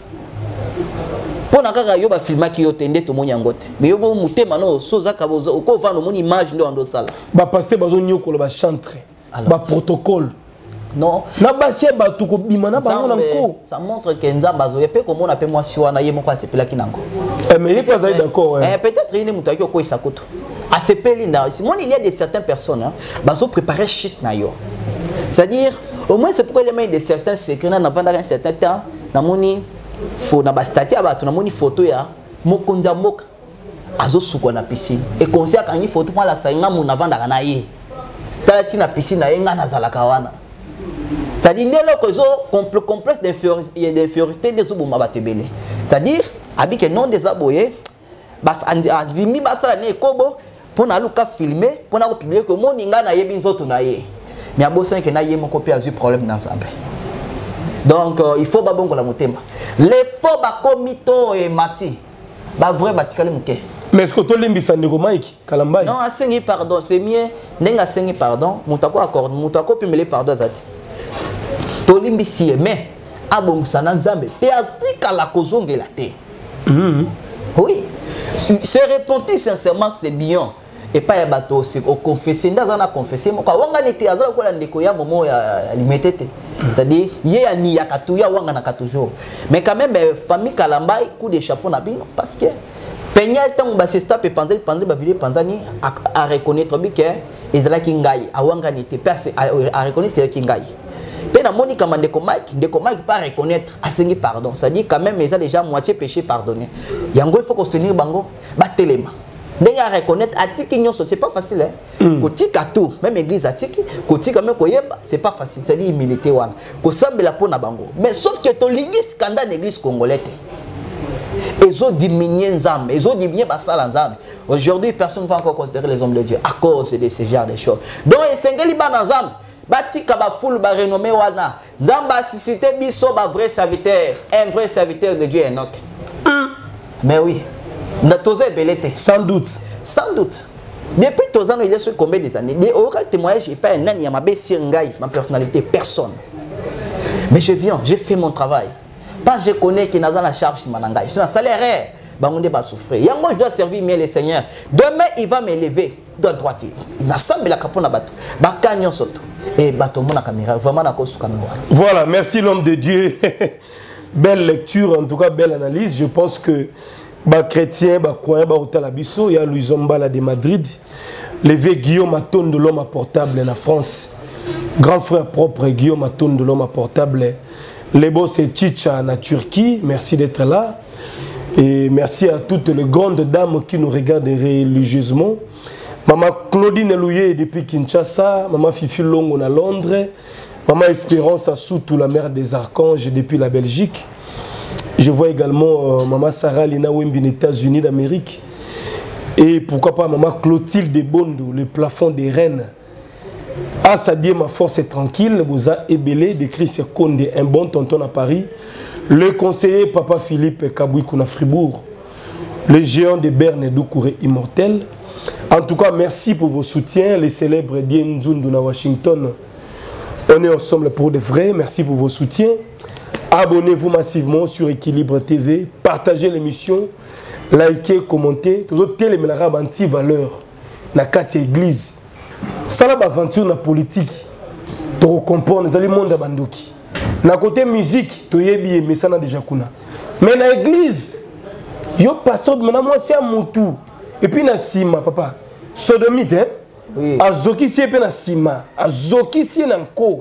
Pona kaka yo ba filma ki yo tende to monyangote. Mais yo bo mutema no soza ka bozo ko vendre mon image ndo ando sala. Ba pasteur bazo nyoko lo ba chantre. Ba protocole. Non, na basie ba to ko bima na bango na ko. Ça montre que nzamba zo yepe comme on appelle moi si wana yemo kwa sepela kinango. Mais il est pas d'accord. Peut-être il est mutaki ko isakoto. À ces pélinda, il y a de certaines personnes, ils ont préparé shit na yo. C'est-à-dire, au moins c'est pourquoi les mains de certains secrets avant un certain temps, na moni faut na bastati abatu na moni photo ya mokonza mboka azo suko na piscine et conseil quand il photo pour la sainga mon avant da na ye. Talati na piscine na yenga na zalaka wana. C'est-à-dire les gens complexe d'infériorité des obuma batebele. C'est-à-dire avec le nom des aboyés bas azimi basala ne kobo pour na luka filmer pour na publier que mon ninga na yebi nzoto na ye mais abosan que na ye mon copie a eu problème dans ça. Donc il faut ba bongo la motema les faux ba komito et mati ba vrai batikale muke. Mais est-ce que to limbisa ndeko Mike Kalambai? Non, asengi pardon, c'est mieux ndenga asengi pardon, mutako accord, mutako pimele pardon zate. To limbisi mais abongisa na nzambe pe atika la kozongela te. Oui. Se repentir sincèrement c'est bien et pas un bateau c'est au confesser dans un confesser moi quand on était azala ko la ndeko ya momo ya limitete c'est-à-dire yé ya ni ya katuya wanga na toujours mais quand même famille Kalambai coup de chapeau na bino parce que penyal tant ba se stop et penser ba vidéo panzani à reconnaître bien que ezala ki ngai a wanga n'était pas à reconnaître ki ngai. Pena Monica Mandeko Mike pas reconnaître asengi pardon, ça dit quand même ils ont déjà moitié péché pardonné. Yango il faut soutenir bango batelema. Déjà reconnaître atiki nyoso c'est pas facile hein. Kotika tout, même église atiki, kotika même koyemba, c'est pas facile, c'est dire humilité wana. Ko sambela pona bango. Mais sauf que to lingi scandale l'église congolaise. Ils ont diminué Nzambe, ils ont diminué basala Nzambe. Aujourd'hui, personne ne va encore considérer les hommes de Dieu à cause de ce genre de choses. Donc esengeli ba Nzambe Batika ba foule ba renommé wana. Nzamba suscité biso ba vrai serviteur, un vrai serviteur de Dieu Enoch. Mais oui, na tozé belete. Sans doute. Sans doute. Depuis Tozano il y a ce combien des années. Des aucun témoignage et pas un an ma bessingai, ma personnalité personne. Mais je viens, j'ai fait mon travail. Pas je connais qui n'a pas la charge de mananga. Je suis un salaire. Bangonde va souffrir. Yango je dois servir mieux le Seigneur. Demain il va m'élever de droite. Il n'a semblé la capona bateau. Bakanyon soto. Et bateau mon caméra. Vraiment la cause caméra. Voilà, merci l'homme de Dieu. Belle lecture, en tout cas belle analyse. Je pense que Ba chrétien, ba croyant, ba hôtel Abisso, il y a Louis Zombala de Madrid, le vieux Guillaume Aton de l'homme à portable en France, grand frère propre Guillaume Aton de l'homme à portable, les boss et Chicha en Turquie, merci d'être là. Et merci à toutes les grandes dames qui nous regardent religieusement. Maman Claudine Louye depuis Kinshasa, Maman Fifi Longo à Londres, Maman Espérance à Soutou, la mère des archanges depuis la Belgique. Je vois également Maman Sarah Lina Wembi des États-Unis d'Amérique. Et pourquoi pas Maman Clotilde Bondo, le plafond des reines. Ah, ça dit ma force est tranquille, Boza Ebele, de Chris Konde, un bon tonton à Paris. Le conseiller Papa Philippe Kabouikouna Fribourg. Le géant de Berne Doucouré immortel. En tout cas, merci pour vos soutiens. Les célèbres Dien Zundu à Washington. On est ensemble pour de vrai. Merci pour vos soutiens. Abonnez-vous massivement sur Équilibre TV. Partagez l'émission. Likez, commentez. Toujours téléménara anti-valeur. Na kati église. Ça là, aventure na politique. Trop comprendre. Nous allons monde à Bandoki. Na côté musique, tu es bien, mais ça n'a déjà kuna. Mais na église, yo pasteur, maintenant moi c'est un moutou. Et puis na sima, papa. Sodomite, hein? Oui. Azoki si epe na sima. Azoki si na nko.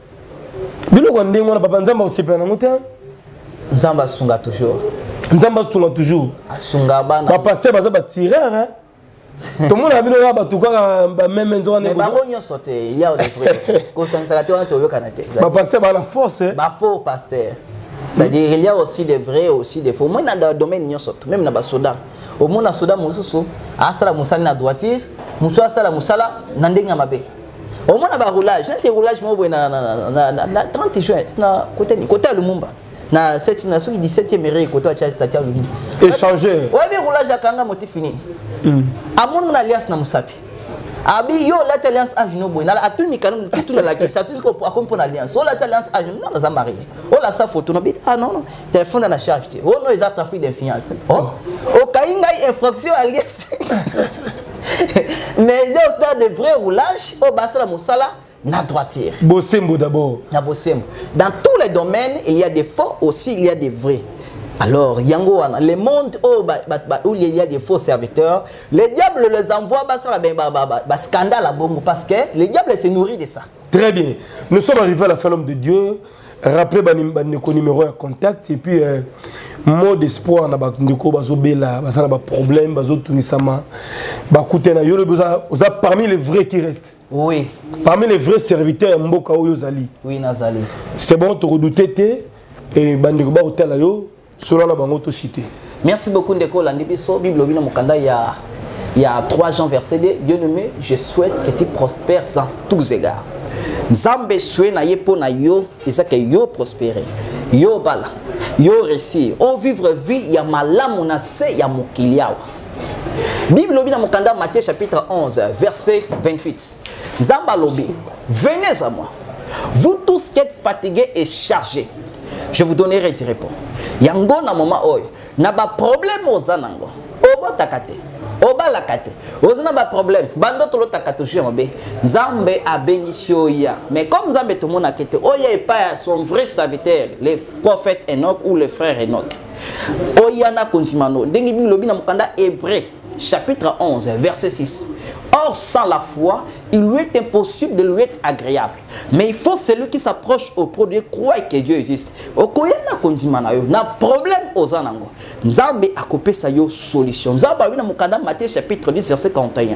Bilo kwa ndengo na papa nzamba osepe na ngote. Nzamba sunga toujours. Nzamba sunga toujours. Asunga bana. Ba pasteur baza ba tireur, hein? Tout le monde a vu le rabat, tout le même endroit. Mais bango nyo sauté, il y a des frères. Quand ça s'arrête, on tombé canate. Ba pasteur ba la force, hein? Ba faux pasteur. C'est-à-dire il y a aussi des vrais, aussi des faux. Moi dans le domaine nyo sauté, même na ba soda. Au monde na soda mususu, asala musala na droitier, musu asala musala nandenga mabe. Au monde na ba roulage, un roulage mo na 30 juin na côté Lumumba. Na 7 na sous 17e mairie côté à Chastatia Lumumba. Échanger. Ouais, mais roulage à kanga moti fini. Amon na alliance na musapi. Abi yo la alliance a jino boy na atu ni kanum tout la qui ça tout ko akompona alliance. O la alliance a jino na za marié. O la sa photo na bit ah non téléphone na charge te. O no za trafic d'influence. O kainga infraction alliance. Mais il y a de vrais roulages au basala musala na droitière. Bossembo d'abord. Na Bossembo. Dans tous les domaines, il y a des faux aussi, il y a des vrais. Alors, Yango, le monde où il y a des faux serviteurs, les diables les envoient scandale à Bongo parce que les diables se nourrissent de ça. Très bien. Nous sommes arrivés à la fin de l'homme de Dieu. Rappelez notre numéro de contact et puis mot d'espoir na ba ndeko bazobela bazana ba problème bazotunisama ba kutena yo oza parmi les vrais qui restent. Oui. Parmi les vrais serviteurs mboka oyo zali. Oui, nazali. C'est bon to redouter et bandeko ba hôtel yo selon la bango to cité. Merci beaucoup ndeko landi biso Bible bino mokanda il y a 3 Jean verset 2. Bien-aimé, je souhaite que tu prospères en tous égards. Nzambe souhaite na yepo na yo et ça que yo prospérer. Yo bala. Yo réussir. On vivre vie ya malamu na se ya mokiliawa. Bible lobi na mokanda Matthieu chapitre 11 verset 28. Nzamba lobi, venez à moi. Vous tous qui êtes fatigués et chargés, je vous donnerai des réponses. Yango na mama oyo na ba problème ozanango. Obo takate. Oba lakate. Ozana ba problème. Bando tolo takate toujours mabe. Nzambe abenisio ya. Mais comme Nzambe tout monde a kete, oya pas son vrai serviteur, le prophète Enoch ou le frère Enoch. Oya na kontimano. Dengi bi lobi na mokanda Hébreu chapitre 11 verset 6. Or, sans la foi, il lui est impossible de lui être agréable. Mais il faut celui qui s'approche au produit croire que Dieu existe. Okoya na kondimana yo na problème ozanango. Nzambe akopé sa yo solution. Nzamba na mokanda Matthieu chapitre 10 verset 41.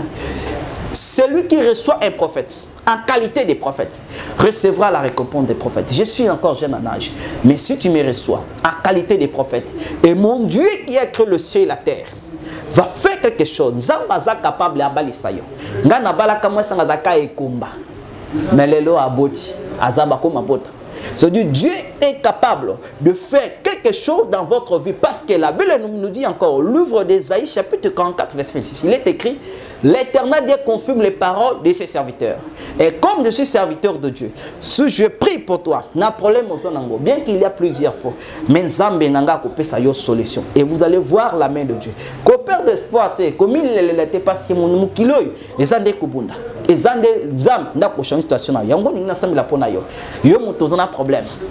Celui qui reçoit un prophète en qualité de prophète recevra la récompense des prophètes. Je suis encore jeune en âge, mais si tu me reçois en qualité de prophète, et mon Dieu qui a créé le ciel et la terre va faire quelque chose, Nzamba za capable à balisayo. Ngana balaka moi sanga zaka ekomba. Mais lelo aboti, azaba koma bota. C'est-à-dire Dieu est capable de faire quelque chose dans votre vie parce que la Bible nous dit encore au livre d'Ésaïe chapitre 44 verset 26, il est écrit: l'Éternel Dieu confirme les paroles de ses serviteurs. Et comme je suis serviteur de Dieu, si je prie pour toi, n'a problème au Sanango, bien qu'il y a plusieurs fois, mais Nzambe nanga kopé sa yo solution. Et vous allez voir la main de Dieu. Copère d'espoir, comme il l'était parce que mon mukilo, et Zande Kubunda, et Zande Zam, n'a pas changé situation. Yango n'a pas la pona yo. Yo mutozana problème.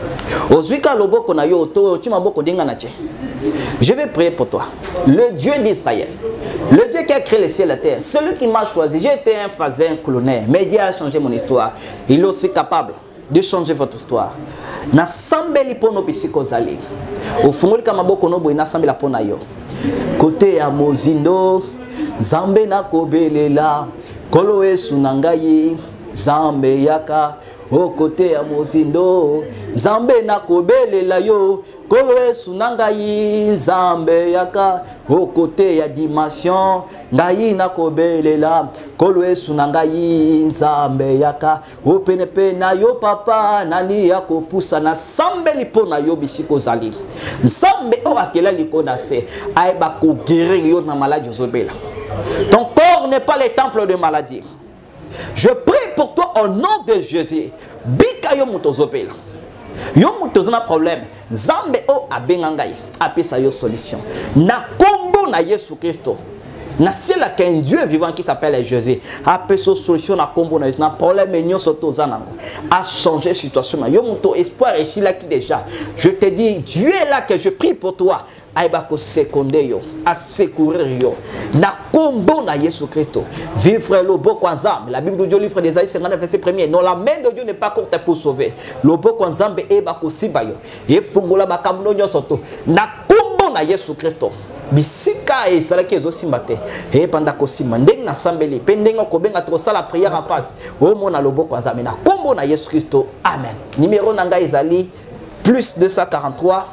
Ozuika loboko na yo to tu maboko denga na che. Je vais prier pour toi. Le Dieu d'Israël, le Dieu qui a créé le ciel et la terre, celui qui m'a choisi. J'étais un fasin colonel, mais Dieu a changé mon histoire. Il est aussi capable de changer votre histoire. Na sambeli pono bisiko zali. Au fungoli kama boko no boina sambela pona yo. Côté ya mozindo, Zambe na kobelela, kolo esu nangayi, Zambe yaka. Au côté ya mozindo, Zambe na kobelela yo, kolo esu nangayi, Zambe yaka. Au côté ya dimension, ngayi na kobelela, kolo esu nangayi, Zambe yaka. Au penepe na yo papa, nani ya kopusa na sambe lipo na yo bisiko zali. Zambe o akela liko na se, aiba ko guérir yo na maladie zobela. Ton corps n'est pas le temple de maladie. Je prie pour toi au nom de Jésus. Bika yo mutozopela. Yo mutozana problème. Zambe o abengangai. Apesa yo solution. Na kombo na Yesu Christo. Na c'est là qu'un Dieu vivant qui s'appelle Jésus. Apesa solution na kombo na Yesu. Na problème nyo sotozanango. A changer situation. Yo muto espoir ici là qui déjà. Je te dis Dieu est là que je prie pour toi. Aibako seconde yo, à secourir yo. Na kombo na Yesu Christo. Vivre le beau ensemble. La Bible de Dieu livre des Isaïe 59 verset 1er. Non, la main de Dieu n'est pas courte pour sauver. Le beau ensemble est bako sibayo. Et fungola bakamuno nyosoto. Na kombo na Yesu Christo. Bisika et salaki ezosimate. Et pendant ko sima ndeng na sambeli, pendengo ko benga tro sala prière en face. O mona le beau ensemble na kombo na Yesu Christo. Amen. Numéro nanga ezali plus 243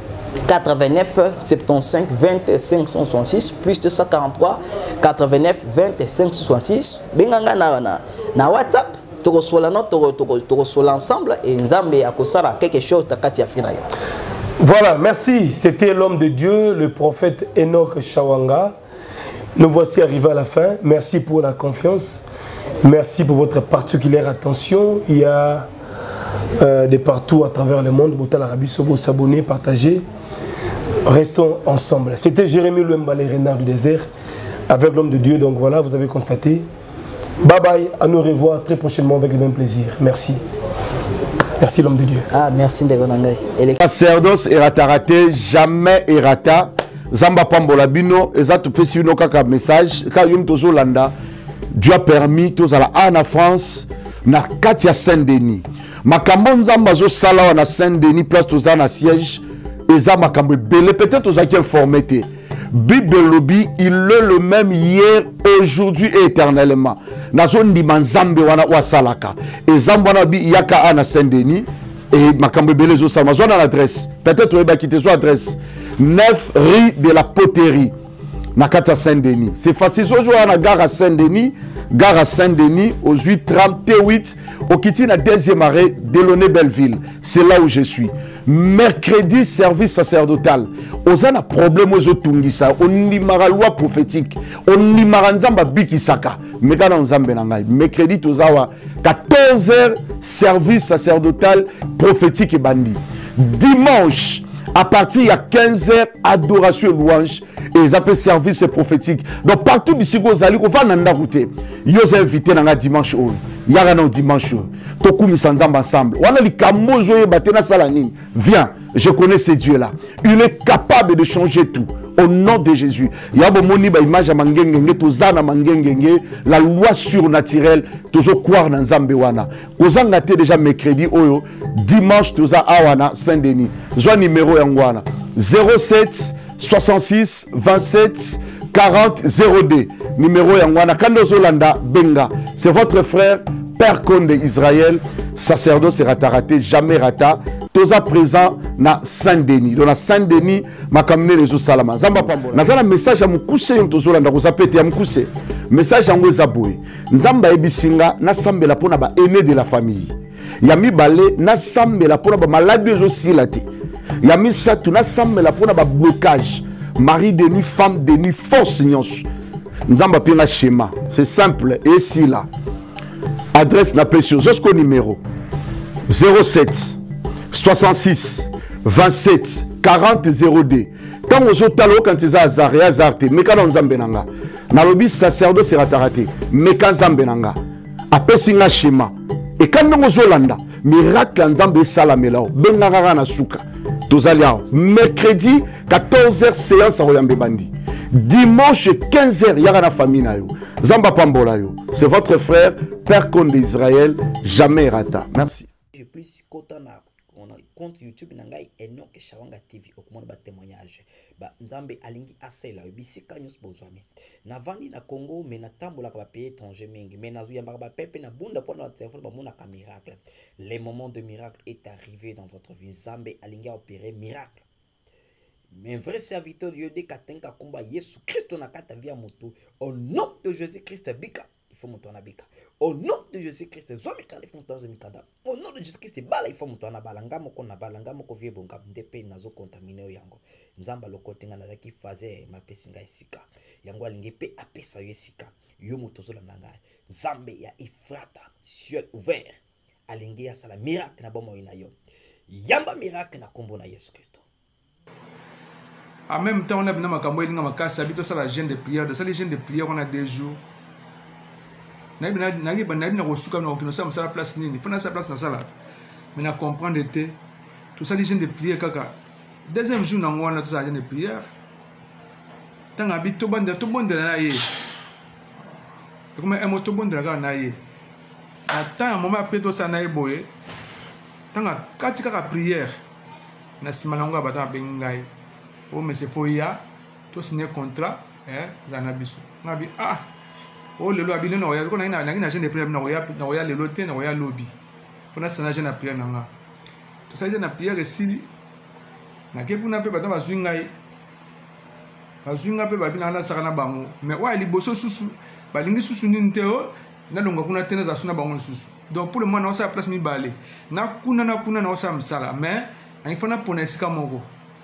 89 75 20 566 plus 243 89 20 566 benganga na WhatsApp tokosola no tokosola ensemble et nzambe akosala quelque chose takati Afrika. Voilà, merci. C'était l'homme de Dieu, le prophète Enoch Shawanga. Nous voici arrivés à la fin. Merci pour la confiance. Merci pour votre particulière attention. Il y a de partout à travers le monde. Botal Arabi Sobo, s'abonner, partager. Restons ensemble. C'était Jérémie Louemba, les renards du désert, avec l'homme de Dieu. Donc voilà, vous avez constaté. Bye bye, à nous revoir très prochainement avec le même plaisir. Merci. Merci l'homme de Dieu. Ah, merci Ndegonangai. Sacerdoce erata jamais erata. Zamba Pambola Bino, Ezatu Pesino Kaka message. Quand Yum Tozo Landa, Dieu a permis, Tozala en France, na Katia Saint-Denis. Makambon Zamba Zo Sala na Saint-Denis, place Tozana siège. Eza makambo belé peut-être aux acquis informés. Bible lobby, il est le même hier, aujourd'hui et éternellement. Nazo ndima Nzambe wana wa salaka. Et Zambana bi yaka ana Saint-Denis et makambo belé zo salma. Zo na l'adresse. Peut-être va quitter son adresse. 9 rue de la Poterie. Nakata Saint-Denis. C'est facile. Zo na gare à Saint-Denis. Gare à Saint-Denis, aux 8h38, au Kitty, la deuxième arrêt, Delaunay Belleville. C'est là où je suis. Mercredi, service sacerdotal. Aux un problème aux Tungisa, on n'y mara loi prophétique, on n'y mara nzamba bikisaka. Megana nzambe nangai. Mercredi, tozawa 14h, service sacerdotal prophétique et bandi. Dimanche, à partir de 15h, adoration et louange. Et ils appellent service prophétique. Donc partout d'ici, vous allez, on va nanda route. Ils ont invité dans dimanche. Il y a un dimanche. Toku misandam ensemble. On a les camos joués, batena salanine. Viens, je connais ce Dieu-là. Il est capable de changer tout. Au nom de Jésus. Il y a une image à Mangengenge, Tozana Mangengenge, la loi surnaturelle, toujours croire dans Zambewana. Kozanga te déjà mercredi, oyo, dimanche, Toza Awana, Saint-Denis. Zwa numéro Yangwana. 07 66 27 40 02. Numéro Yangwana. Kando Zolanda Benga. C'est votre frère, Père Conde d'Israël, sacerdoce raté, jamais rata. Toza présent na Saint-Denis. Donc na Saint-Denis, ma kamine les salama. Zamba pambo. Nazana message à mukuse yon tozolanda ko zapete ya mukuse. Message yango ezaboué. Nzamba ebisinga na sambela pona ba aîné de la famille. Yami balé na sambela pona ba malade aussi laté. Yami satu na sambela pona ba blocage. Mari de nuit, femme de nuit, force nyonso. Nzamba pina schéma. C'est simple et si là. Adresse na pression. Jusqu'au numéro 07 66 27 40 02. Quand vous êtes allé quand vous êtes azarté, mais quand vous êtes benanga, nalobi sacerdoce sera raté, mais quand vous êtes benanga, après singa schéma. Et quand nous sommes là, miracle ya nzambe esalamela yo benga kaka na suka tozali awa mercredi 14h séance akoyamba ebandi dimanche 15h yaka na famille na yo nzambe apambola yo c'est votre frère Père Conde d'Israël jamais rata merci plus kotana on a compte YouTube nangai Enoch Shawanga TV okumona ba témoignage ba nzambe alingi asela bisika nyos bozwami na vandi na Congo mais na tambola ka ba pays étranger mingi mais na zuyamba ba pepe na bunda pona na téléphone ba mona ka miracle les moments de miracle est arrivé dans votre vie nzambe alingi opérer miracle mais vrai serviteur de Dieu de katenka kumba Yesu Christ na kata via moto au nom de Jésus Christ bika il faut monter en abika. Au nom de Jésus-Christ, il faut monter en au nom de Jésus-Christ, il faut monter en abalanga moko na balanga moko vie bonga ndepe nazo contaminer yango. Nzamba lokote nga nazaki faze ma pesinga esika. Yango alingi pe apesa yesika. Yo moto zo landanga. Nzambe ya Ifrata, ciel ouvert. Alingi ya sala miracle na bomo ina yo. Yamba miracle na kombo na Yesu Christ. En même temps, on a bien makambo elinga makasa bito sala jeûne de prière, de sala jeûne de prière on a des jours. Nabi na kosuka na okino sa msala place nini fona sa place na sala mais na comprendre te tout ça les gens de prière kaka deuxième jour na ngwana tout ça les gens de prière tanga bi to bande na ye comme un moto bonde la na ye attends un moment après tout ça na ye boye tanga kati kaka prière na sima na ngwa bata bengai o mais c'est foya to signer contrat zanabiso ngabi oh le lobby non ya ko na jeune de prière na ya le loté na ya lobby fona sana jeune na prière nanga to ça jeune na prière esili na ke buna pe bata bazwinga pe babina na saka na bango mais wa liboso susu balingi susu ninteo na longa kuna tena za suna bango susu donc pour le moment na osa place mi balé na kuna na osa msala mais ani fona pona esika moko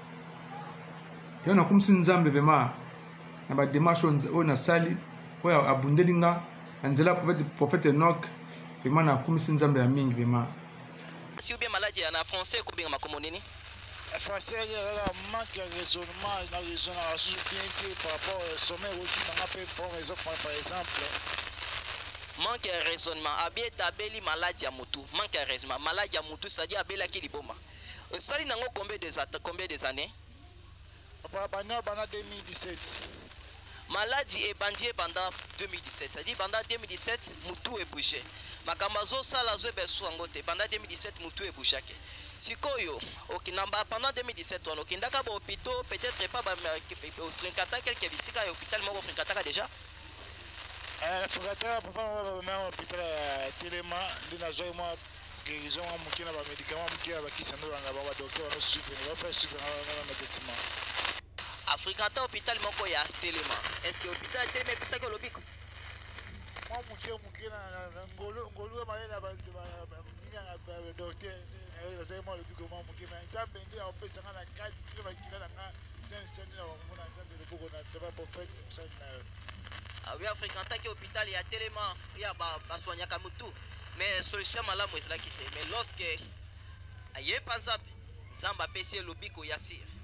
yo na kumsi nzambe vraiment na ba démarche on na sali ouais abundelinga anzela prophète Enoch vraiment na kumisi nzambe ya mingi vraiment si ou bien maladie en français ko bien makomo nini français là manque de raisonnement na raison na sous bien que par rapport au sommet ou qui n'a pas bon raison par exemple manque de raisonnement abie tabeli maladie ya mutu manque de raisonnement maladie ya mutu ça dit abela ki liboma sali nango combien des années bana 2017 maladie est bandie pendant 2017. C'est-à-dire pendant 2017, Moutou est bouché. Makamazo Salazo Besouangote, pendant 2017, Moutou est bouché. Si Koyo, pendant 2017, on a un hôpital, peut-être pas au Frinkata, quelques visites à l'hôpital, mais au Frinkata déjà. Frinkata, papa, on hôpital Téléma, nous moi guérison, on a des médicaments, qui sont dans la docteur, on suivre, on va faire suivre un traitement. Afrikata hôpital moko ya Téléma. Est-ce que hôpital Téléma pesa ko lobiko? Moi muke na ngolo maela ba docteur na sai mo lobiko mo muke na nzambe ndi a pesa na kati tire ba kila na sen na mona nzambe le boko na taba prophète msali na ah oui Afrikata ki hôpital ya Téléma ya ba soigner kamutu mais solution malamu est là qui fait mais lorsque aye panza nzamba pesa lobiko ya sir